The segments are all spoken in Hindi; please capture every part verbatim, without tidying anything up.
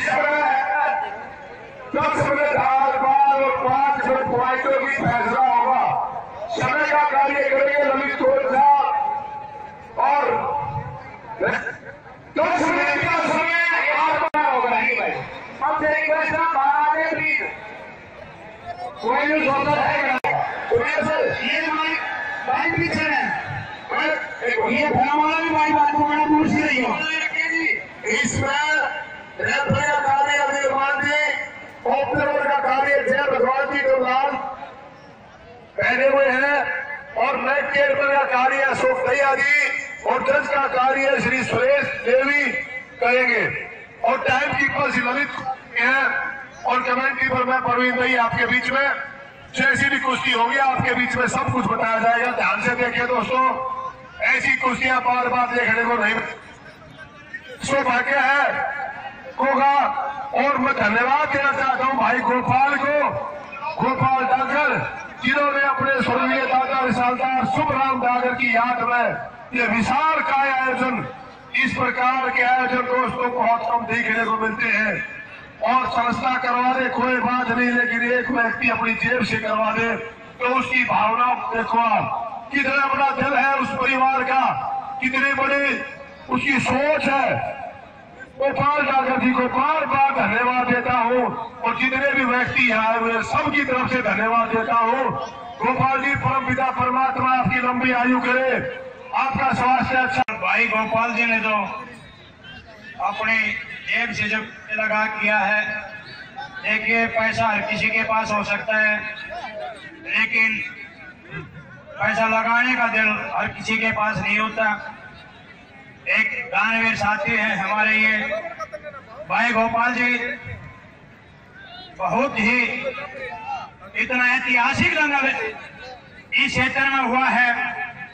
इसमें दस मिनट हार बार और पांच मिनट पॉइंटों की फैसला होगा। समय का कार्य करेंगे ललित गोयल साहब और दस मिनट का समय आर होगा। भाई अब एक पैसा बारह प्लीज कोई सोचा है ये बाइक पीछे है ये फैला वाला भी भाई बात को बड़ा पूछ रही हो। इसमें रेफरी का कार्य अमीर मांझी, ऑब्जर्वर का कार्य जय भगवान जी को लाल पहने हुए हैं और मैच चेयरमैन का कार्य अशोक दहिया जी और जज का कार्य श्री सुरेश देवी करेंगे और टाइम कीपर श्री ललित हैं और कमेंट कीपर मैं परवीन भाई आपके बीच में जैसी भी कुश्ती होगी आपके बीच में सब कुछ बताया जाएगा। ध्यान से देखिए दोस्तों, ऐसी कुश्तियां बार बार देखने को नहीं सौभाग्य है होगा। और मैं धन्यवाद देना चाहता हूं भाई गोपाल को, गोपाल डागर जिन्होंने अपने स्वर्गीय दादा विशालदार सुभराम डागर की याद में ये विशाल काय आयोजन, इस प्रकार के आयोजन दोस्तों बहुत कम देखने को मिलते हैं। और संस्था करवा दे कोई बात नहीं, लेकिन एक व्यक्ति अपनी जेब से करवा दे तो उसकी भावना देखो आप, कितना बड़ा दिल है उस परिवार का, कितनी बड़ी उसकी सोच है। गोपाल डागर जी को बार बार धन्यवाद देता हूँ और जितने भी व्यक्ति आए हुए सबकी तरफ से धन्यवाद देता हूँ। गोपाल जी परम पिता परमात्मा आपकी लंबी आयु करे, आपका स्वास्थ्य अच्छा। भाई गोपाल जी ने जो अपनी जेब से जब लगा किया है, देखिए पैसा हर किसी के पास हो सकता है लेकिन पैसा लगाने का दिल हर किसी के पास नहीं होता। एक दानवीर साथी है हमारे ये भाई गोपाल जी, बहुत ही इतना ऐतिहासिक दंगल इस क्षेत्र में हुआ है।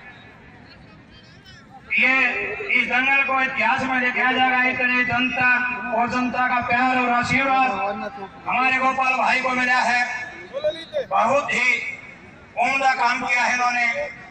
ये इस दंगल को इतिहास में देखा जाएगा। इतनी जनता और जनता का प्यार और आशीर्वाद हमारे गोपाल भाई को मिला है। बहुत ही उम्दा काम किया है इन्होंने।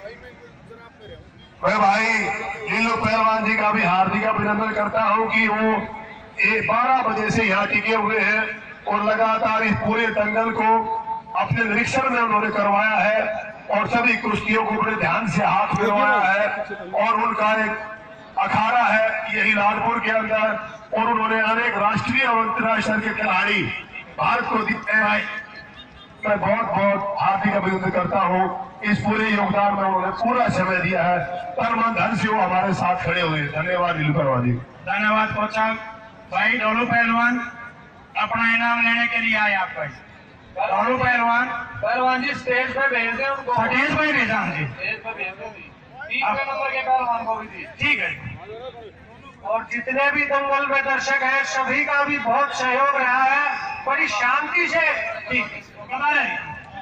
मैं भाई लीलू पहलवान जी का भी हार्दिक अभिनंदन करता हूं कि वो बारह बजे से यहाँ टिके हुए हैं और लगातार इस पूरे दंगल को अपने निरीक्षण में उन्होंने करवाया है और सभी कुश्तियों को बड़े ध्यान से हाथ मिलवाया है। और उनका एक अखाड़ा है यही लालपुर के अंदर और उन्होंने अनेक राष्ट्रीय और अंतर्राष्ट्रीय स्तर के खिलाड़ी भारत को दिए हैं। मैं बहुत बहुत हार्दिक अभिनंदन करता हूं, इस पूरे योगदान में उन्होंने पूरा समय दिया है, तन मन धन से वो हमारे साथ खड़े हुए। धन्यवाद नीलू पहलवान जी। धन्यवाद कोचा भाई। डोलू पहलवान अपना इनाम लेने के लिए आए आप भाई। डोलू पहलवान पहलवान जी स्टेज पे भेज दे उनको। स्टेज पे भेजा जी, स्टेज पे भेज दे तीसरे नंबर के पहलवान को भी दी। ठीक है। और जितने भी दंगल में दर्शक हैं सभी का भी बहुत सहयोग रहा है, बड़ी शांति से। ठीक बता रहे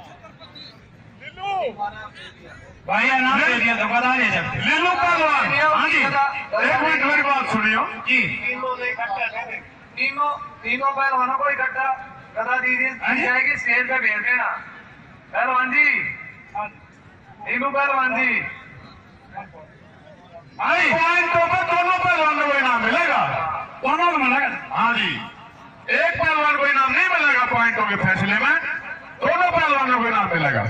भाई नाम दे दिया तो बता नहीं सकते। लीलू पहलवान हाँ जी, एक मिनट मेरी बात सुनियो जी। तीनों तीनों तीनों पहलवानों को इकट्ठा गदा दी जाएगी, स्टेज पे भेज देना। पहलवान जी, लीलू पहलवान जी पॉइंटों पर दोनों पहलवानों को इनाम मिलेगा। दोनों को मिलेगा हाँ जी, एक पहलवान को इनाम नहीं मिलेगा पॉइंटों के फैसले में, दोनों पहलवानों को इनाम मिलेगा।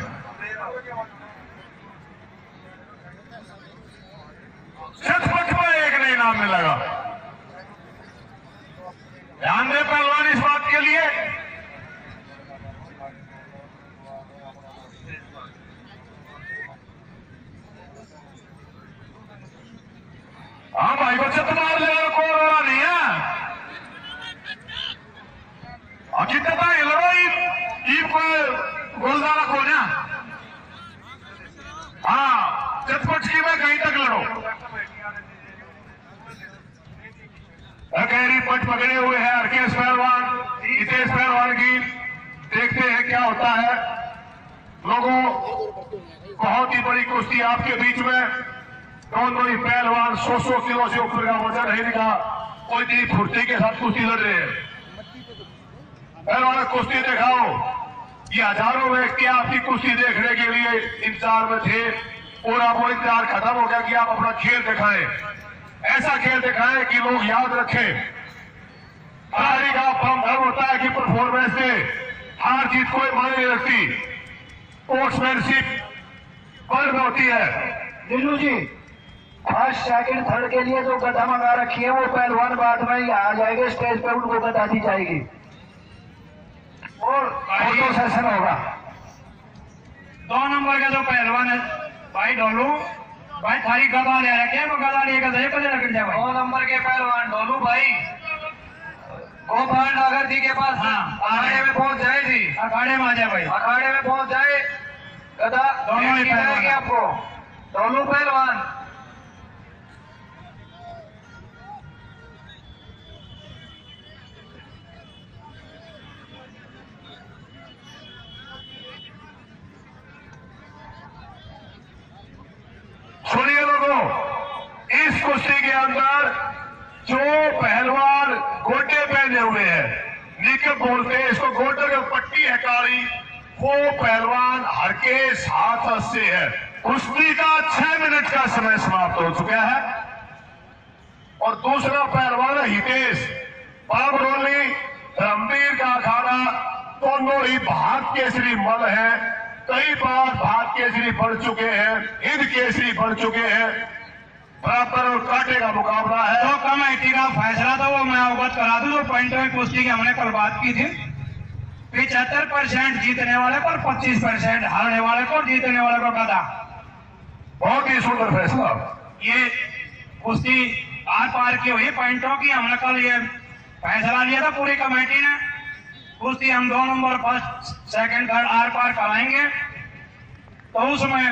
छठ में एक नहीं इनाम मिलेगा। ध्यान दे पहलवान इस बात के लिए। हाँ भाई बच्चे तुम्हारे लिए कोई रोड़ा नहीं है। कितना ये लड़ो ईद को गोलदारा को ना। हाँ चटपटकी में कहीं तक लड़ो। अकेरी पट पकड़े हुए हैं हरकेश पहलवान, हितेश पहलवान की। देखते हैं क्या होता है। लोगों बहुत ही बड़ी कुश्ती आपके बीच में, दोनों ही पहलवान सौ सौ किलो से ऊपर का वजन है इनका, कोई भी फुर्ती के साथ कुश्ती लड़ रहे हैं। पहलवान कुश्ती दिखाओ। ये हजारों व्यक्ति आपकी कुश्ती देखने के लिए इंतजार में थे और अब वो इंतजार खत्म हो गया कि आप अपना खेल दिखाएं, ऐसा खेल दिखाएं कि लोग याद रखें। खिलाड़ी का भ्रम होता है कि परफॉर्मेंस से हार जीत कोई मायने नहीं रखती, स्पोर्ट्समैनशिप वर्ग होती है। Neelu ji, first second third के लिए जो गदा मंगा रखी है वो पहलवान बाद में ही आ जाएंगे स्टेज पे, उनको गदा दी जाएगी और फोटो सेशन होगा। दो नंबर का जो पहलवान है भाई डोलू भाई, थारी गदा ले रखे वो गदा लेकर जाए पहले रख जाए भाई। दो नंबर के पहलवान डोलू भाई गोपाल नागर जी के पास हाँ, अखाड़े में पहुंच जाए जी, अखाड़े में आ जाए भाई। अखाड़े में पहुंच जाए, गदा दोनों ही भेंट की जाएगी पहलवान। आपको। डोलू पहलवान सुनिए लोगों, इस कुश्ती के अंदर जो पहलवान गोटे पहने हुए हैं, निकल बोलते हैं इसको, गोटे की पट्टी है काली, वो पहलवान हर के साथ से है। कुश्ती का छह मिनट का समय समाप्त हो चुका है और दूसरा पहलवान है हितेश बाबरोली, रणबीर का अखाड़ा, दोनों ही भारत केसरी मल है, कई बार भारत केसरी बढ़ चुके हैं, हिंद केसरी बढ़ चुके हैं, बराबर और कांटे का मुकाबला है। तो कमेटी का फैसला था वो मैं अवगत करा दूं। जो पॉइंटों की कुश्ती की हमने कल बात की थी, पिछहत्तर परसेंट जीतने वाले पर पच्चीस परसेंट हारने वाले को, जीतने वाले को गदा। बहुत ही सुंदर फैसला। ये कुश्ती आर पार की हुई पॉइंटों की, हमने कल ये फैसला लिया था पूरी कमेटी ने। कुश्ती हम दो नंबर फर्स्ट सेकंड थर्ड आर पार कराएंगे, तो उसमें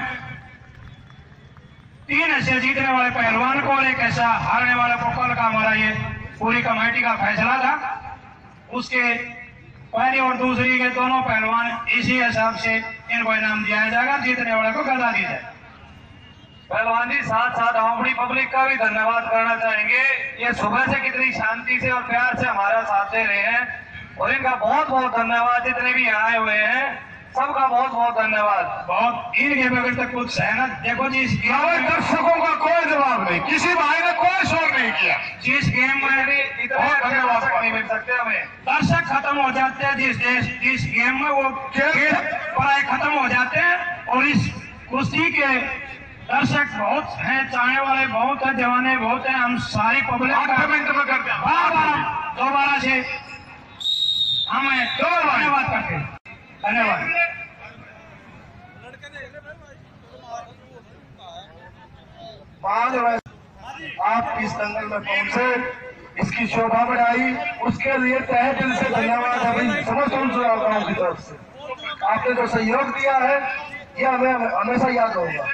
तीन ऐसे जीतने वाले पहलवान को और एक ऐसा हारने वाले को कल का हमारा ये पूरी कमेटी का फैसला था। उसके पहली और दूसरी के दोनों पहलवान इसी हिसाब से इनको इनाम दिया जाएगा, जीतने वाले को गदा दी जाए। पहलवान जी साथ साथ हम अपनी पब्लिक का भी धन्यवाद करना चाहेंगे। ये सुबह से कितनी शांति से और प्यार से हमारा साथ दे रहे हैं और इनका बहुत बहुत धन्यवाद। जितने भी यहाँ आए हुए हैं सबका बहुत बहुत धन्यवाद। बहुत इनके बगैर तक कुछ सहना। देखो जी, इस गेम हमारे में दर्शकों का कोई जवाब नहीं, किसी भाई ने कोई शोर नहीं किया। जिस गेम में भी इतने बहुत अच्छे धन्यवाद। दर्शक नहीं मिल सकते हमें। दर्शक खत्म हो जाते हैं, जिस देश जिस गेम में वो खेल पढ़ाई खत्म हो जाते हैं, और इस कुश्ती के दर्शक बहुत हैं, चाहने वाले बहुत हैं, दीवाने बहुत हैं। हम सारी पब्लिक आठ मिनट में करते हैं। बार बार दोबारा से हमें धन्यवाद करते हैं। धन्यवाद। आप इस दंगल में पहुंचे, इसकी शोभा बढ़ाई, उसके लिए तहे दिल से धन्यवाद है भाई समस्त सुराव गांव की तरफ से। आपने जो सहयोग दिया है ये हमें हमेशा याद होगा।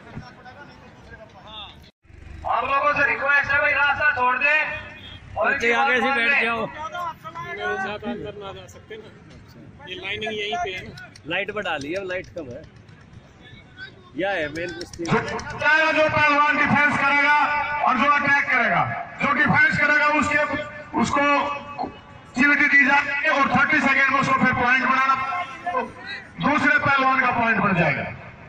आप लोगों से रिक्वेस्ट है भाई रास्ता छोड़ दे और इनकी बात आगे से मान बैठ ले। जाओ। करना जा सकते ना, ये लाइनिंग यहीं पे है ना। लाइट बढ़ा ली, अब लाइट कम है। यह है मेन कुश्ती। चाहे जो पहलवान डिफेंस करेगा और जो अटैक करेगा, जो डिफेंस करेगा उसके उसको चिमटी दी जाती है और थर्टी सेकेंड में उसको फिर पॉइंट बनाना, तो दूसरे पहलवान का पॉइंट बन जाएगा।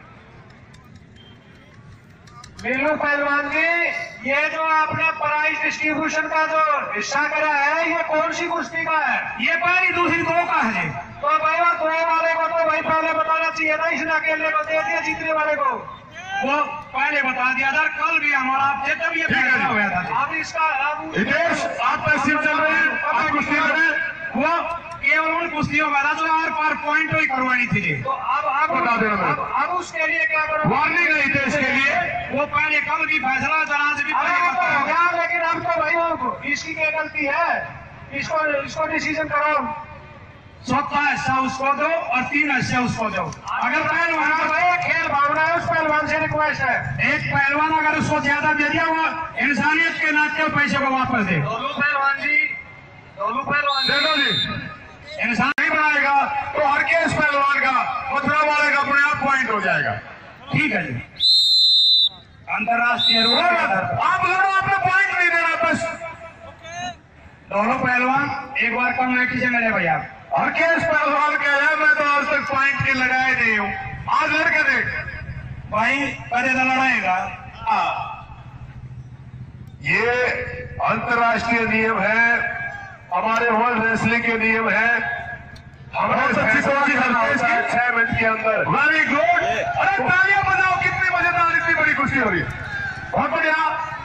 मीनू पहलवान जी, ये जो आपने प्राइज डिस्ट्रीब्यूशन का जो हिस्सा करा है ये कौन सी कुश्ती का है? ये पहली दूसरी दो का है। तो भाई और दो वाले को तो भाई पहले बताना चाहिए था, इसने अकेले को दे दिया जीतने वाले को। वो पहले बता दिया था, कल भी हमारा आपसे जब ये फैसला हुआ था। अब इसका अब हितेश, आप पैसिव चल रहे हैं, आप कुश्ती करें। वो केवल उन कुश्तियों में था जो आर पार पॉइंट ही करवानी थी जी। तो अब अब बता देना मेरे अब, अब उसके लिए क्या करो? वार्निंग नहीं थे इसके लिए। वो पहले कल भी फैसला चला से भी अरे पहले अब तो बता हो दिया। गया, लेकिन अब तो भाई वो इसकी क्या गलती है? इसको इसको डिसीजन करो। चौथा हिस्सा उसको दो और तीन हिस्से उसको दो। अगर पहलवान हाँ को भाई खेल भावना है, उस पहलवान से रिक्वेस्ट है। एक पहलवान अगर उसको ज्यादा दे दिया, वो इंसानियत के नाते पैसे को वापस दे। डोलू पहलवान जी, डोलू पहलवान जी, देखो जी, इंसान नहीं बनाएगा तो हर केस पहलवान का मथुरा वाले का अपने आप पॉइंट हो जाएगा। ठीक है जी। अंतर्राष्ट्रीय रूल के आधार पर आप दोनों आपने पॉइंट नहीं देना, बस दोनों पहलवान एक बार कमेटी से मिले भैया। हर केस पहलवान कह रहा है मैं तो आज तक पॉइंट के लगाए नहीं हूँ, आज लड़के देख भाई कदे तो लड़ाएगा। ये अंतर्राष्ट्रीय नियम है हमारे वर्ल्ड रेसलिंग के नियम है, हमें छह मिनट के अंदर। वेरी गुड, अरे तालियां बजाओ, कितनी मजेदार, इतनी बड़ी खुशी हो रही है, बहुत बढ़िया,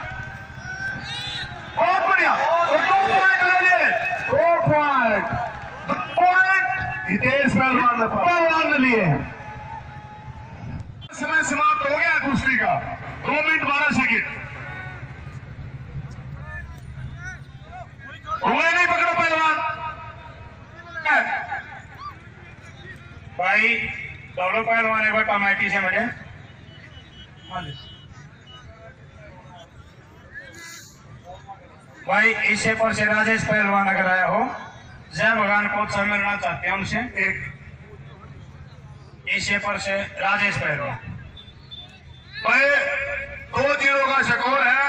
बहुत बढ़िया। दो पॉइंट ले लिए, दो पॉइंट, दो पॉइंट हितेश पहलवान पहलवान ने लिए। समय समाप्त हो गया कुश्ती का, दो मिनट बारह सेकेंड। हुए नहीं, पकड़ो पहलवान भाई, दोनों पहलवान एक बार कमेटी से मिले। भाई इसे पर से राजेश पहलवान अगर आया हो, जय भगवान को उत्सव मिलना चाहते हैं उनसे। एक इसे पर से राजेश पहलवान। भाई दो जीरो का स्कोर है,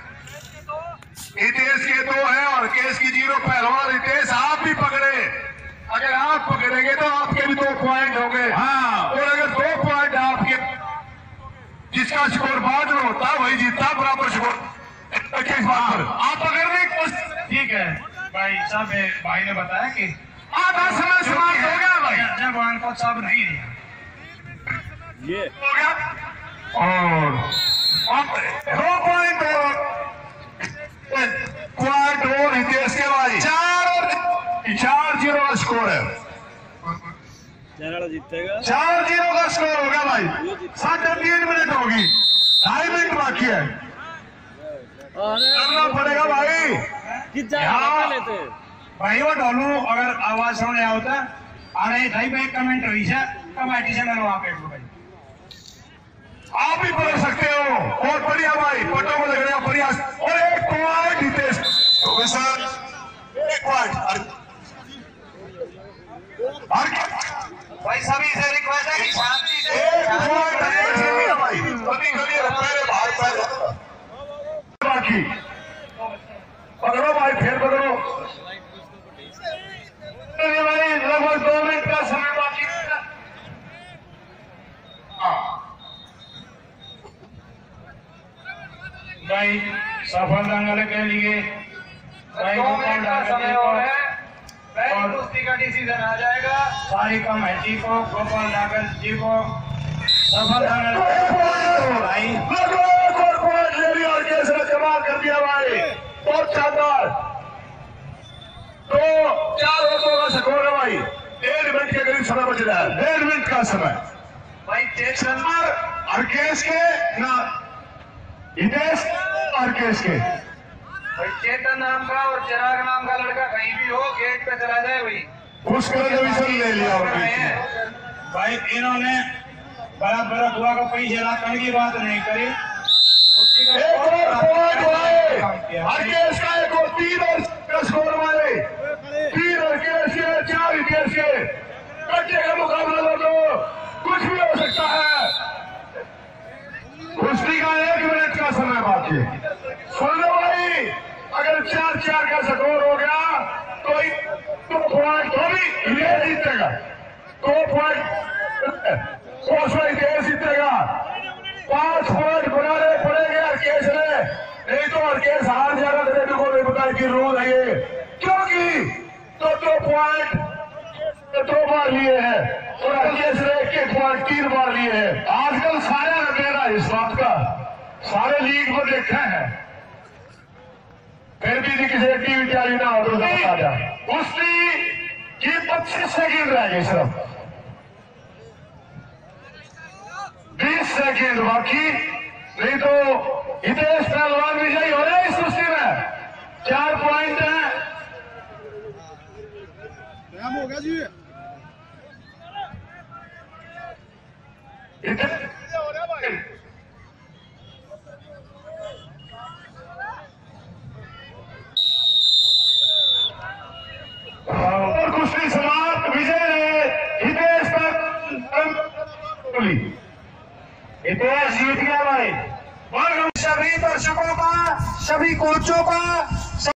हितेश के दो है और केस की जीरो। पहलवान हितेश आप भी पकड़े, अगर आप पकड़ेंगे तो आपके भी दो पॉइंट होंगे। हाँ, और अगर दो पॉइंट आपके, जिसका स्कोर बाद में होता वही जीतता, बराबर स्कोर। आप पकड़ने की कोशिश, ठीक है भाई साहब, भाई ने बताया कि आधा समय समाप्त हो गया भाई, जय भगवान को उत्सव नहीं दिया ये हो गया। और दो पॉइंट और पॉइंट और हितेश के भाई, चार और चार जीरो का स्कोर है, चैनल जीतेगा। चार जीरो का स्कोर हो गया भाई। साढ़े तीन मिनट होगी, ढाई मिनट बाकी है, करना पड़ेगा भाई। किस जगह लेते भाई वो डोलू अगर आवाज सुनने होता अरे भाई भाई कमेंट हुई है कमेटी से मैंने वहां पे भाई आप भी पढ़ सकते हो, बहुत बढ़िया भाई, पटो में लग रहा प्रयास। और एक पॉइंट हितेश, सर एक पॉइंट। भाई सभी से रिक्वेस्ट है कि शांति से एक पॉइंट भाई, कभी कभी पहले बाहर पहले बाकी पकड़ो भाई, फिर पकड़ो भाई, लगभग दो मिनट का समय बाकी है। भाई सफल दंगल के लिए भाई दो मिनट का समय और है, पहली और- कुश्ती का डिसीजन आ जाएगा। सारी कमेटी को, गोपाल नागर जी को सफल दंगल भाई लगभग एक और पॉइंट ले लिया और केस ने जमा कर दिया भाई, बहुत शानदार। तो चार ओवरों का स्कोर है भाई, डेढ़ मिनट के करीब समय बच रहा है, डेढ़ मिनट का समय। भाई चेतन और केस के ना हितेश और केस के भाई चेतन नाम का और चिराग नाम का लड़का कहीं भी हो, गेट पे चला जाए भाई। उसका डिवीजन ले लिया और भाई इन्होंने बराबर हुआ को पैसे रखने की बात नहीं करी। एक और पॉइंट भाई, हर केस का एक और तीन और का स्कोर भाई, तीन और केस के, चार केस के, बच्चे का मुकाबला कर दो, कुछ भी हो सकता है। कुश्ती का एक मिनट का समय बाकी है। सुन लो भाई, अगर चार चार का स्कोर हो गया तो दो पॉइंट तो भी ये जीतेगा, दो पॉइंट कोसवाई देश जीतेगा, पांच पॉइंट बनाने पड़ेंगे हर केस ने, नहीं तो हर केस हार जाएगा। मेरे को नहीं पता कि रूल है ये, क्योंकि तो दो पॉइंट दो बार लिए हैं और हर केस ने एक एक पॉइंट तीन बार लिए हैं। आजकल सारे लपेरा इस बात का, सारे लीग को देखा है, फिर भी किसी एक्टिविटी आई ना हो तो बता जा। कुश्ती की पच्चीस सेकेंड रह गई, सिर्फ बीस सेकेंड बाकी, नहीं तो हितेश पहलवान विजयी हो रहे इस कुश्ती में। चार पॉइंट है, हो गया जी। और कुश्ती समाप्त, विजय रहे हितेश पहलवान। हितेश जीत गया भाई। सभी दर्शकों का, सभी कोचों का